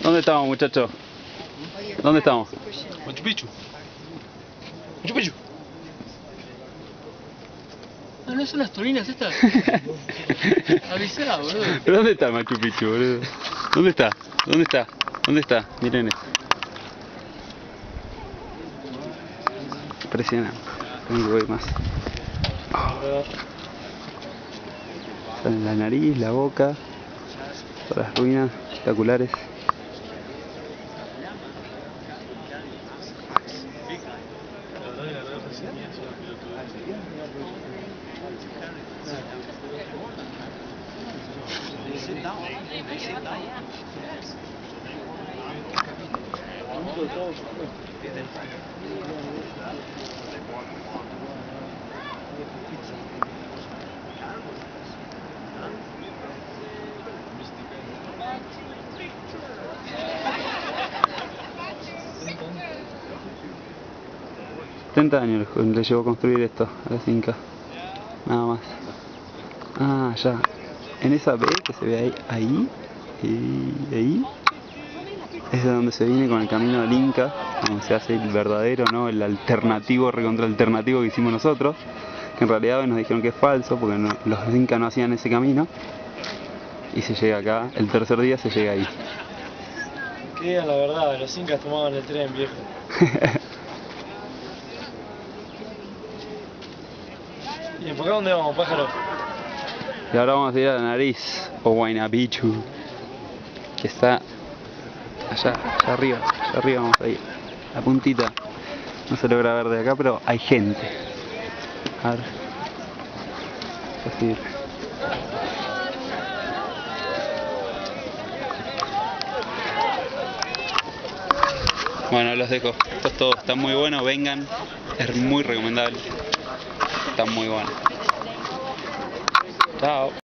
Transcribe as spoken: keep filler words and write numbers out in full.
¿Dónde estamos, muchachos? ¿Dónde estamos? Machu Picchu. Machu Picchu. Ah, no son las tolinas estas. Avisá, boludo. ¿Dónde está Machu Picchu, boludo? ¿Dónde está? ¿Dónde está? ¿Dónde está? Miren esto. Impresionante. Tengo que ver más. Oh. Salen la nariz, la boca, todas las ruinas espectaculares. setenta años le llevó a construir esto a los incas, nada más. Ah, ya, en esa B que se ve ahí, ahí, y ahí, es de donde se viene con el camino del Inca, donde se hace el verdadero, ¿no? El alternativo, recontra alternativo que hicimos nosotros, que en realidad nos dijeron que es falso, porque no, los incas no hacían ese camino, y se llega acá, el tercer día se llega ahí. Que digan la verdad, los incas tomaban el tren, viejo. ¿Y por acá dónde vamos, pájaro? Y ahora vamos a ir a la nariz, o Huayna Picchu, que está allá, allá arriba, allá arriba vamos a ir, la puntita. No se logra ver de acá, pero hay gente. A ver. Así. Bueno, los dejo. Esto es todo. Está muy bueno, vengan. Es muy recomendable. Está muy bueno. Chao.